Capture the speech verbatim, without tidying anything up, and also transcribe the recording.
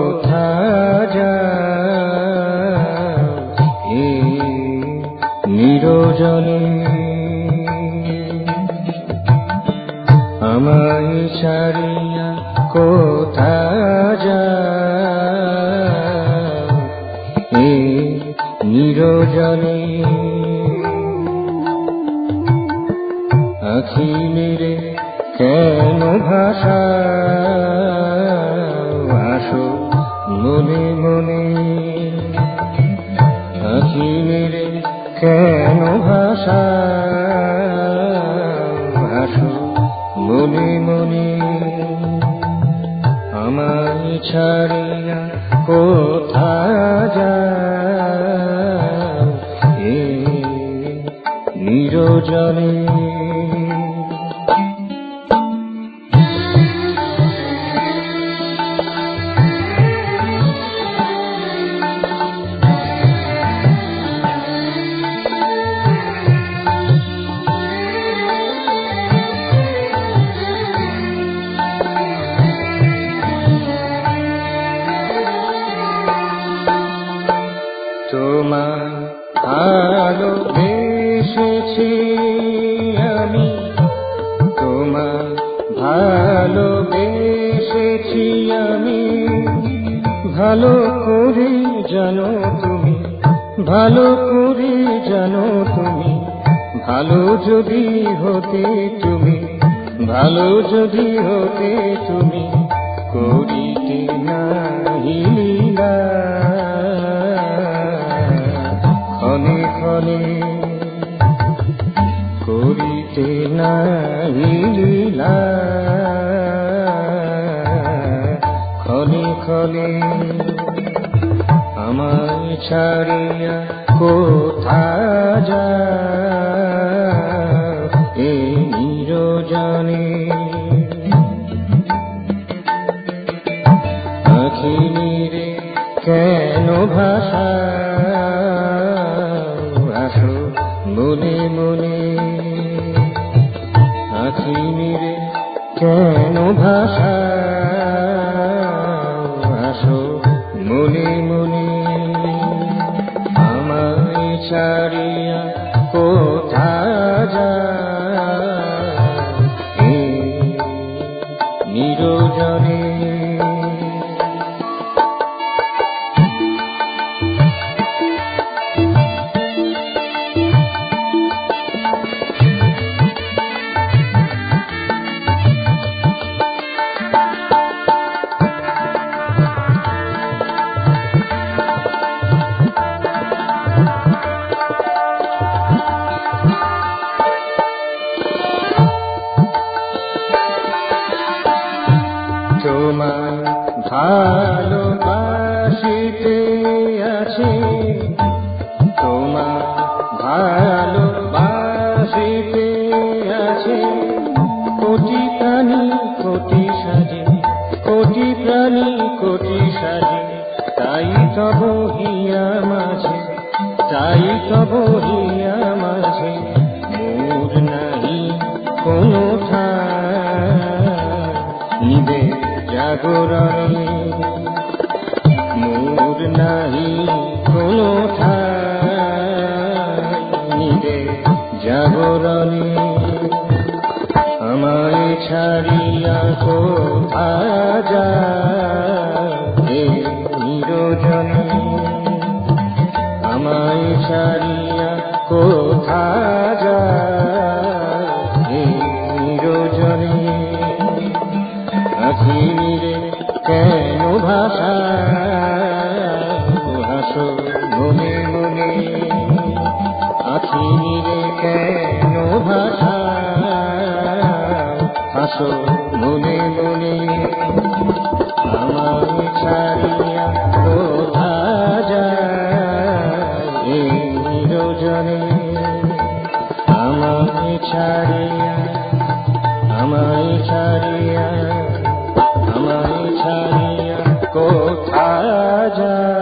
কোথা যাও এই নিরজনে আমায় ছাড়িয়া কোথা যাও এই নিরজনে আখি মেরে কেন ভাষা আসো মনে মনে আখি মেরে কেন ভাষা আসো মনে মনে আমায় ছাড়িয়া কোথা যাও এই নিরজনে তোমায় ভালোবেসেছি আমি তোমায় ভালোবেসেছি আমি ভালো করে জানো তুমি ভালো করে জানো তুমি ভালো যদি হতে তুমি ভালো যদি হতে তুমি করিতে নাহি লীলা ক্ষণে ক্ষণে করিতে নাহি লীলা ক্ষণে ক্ষণে আমায় ছাড়িয়া কোথা যাও এই নিরজনে আখি মেরে কেন ভাষা আসো মনে মনে আখি মেরে কেন ভাষা আসো মনে মনে আমায় ছাড়িয়া কোথা যাও এই নিরজনে তোমায় ভালোবাসিতে আছে তোমায় ভালোবাসিতে আছে কোটি প্রাণী কোটি সাজে কোটি প্রাণী কোটি সাজে তাই তব হিয়া মাঝে তাই তব হিয়া মাঝে মোর নাহি কোনো ঠাই নিবে জাগরণে মোর নাহি কোনো ঠাই নিবে জাগরণে আমায় ছাড়িয়া কোথা যাও এই নিরজনে আমায় ছাড়িয়া কোথা যাও এই নিরজনে আখি মেরে কেন ভাষা হাসো মনে মনে আখি মেরে কেন ভাষা হাসো মনে মনে আমায় ছাড়িয়া কোথা যাও এই নিরজনে আমায় ছাড়িয়া আমায় ছাড়িয়া আমায় ছাড়িয়া কোথা যাও।